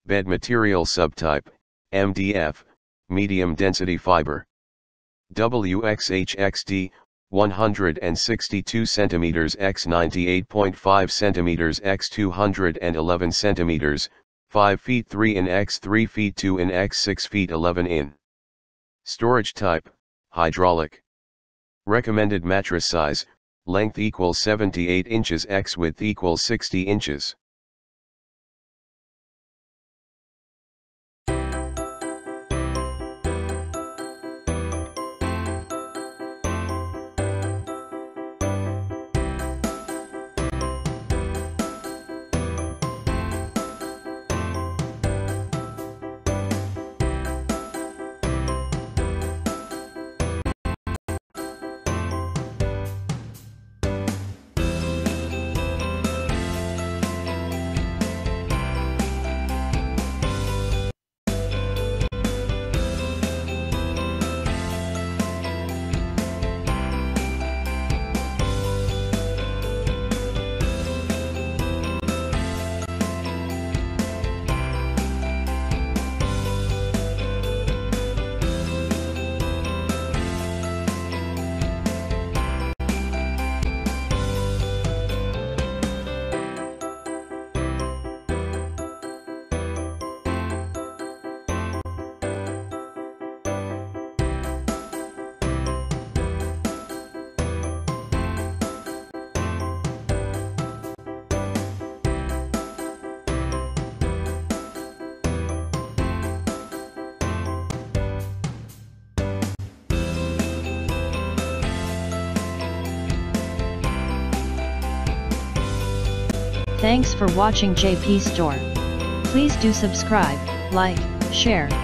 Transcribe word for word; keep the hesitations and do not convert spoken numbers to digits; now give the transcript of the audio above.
Bed material subtype, M D F, medium density fiber. W X H X D, one hundred sixty-two centimeters by ninety-eight point five centimeters by two hundred eleven centimeters, five feet three in by three feet two in by six feet eleven in. Storage type, hydraulic. Recommended mattress size, length equals seventy-eight inches x width equals sixty inches. Thanks for watching J P Store. Please do subscribe, like, share,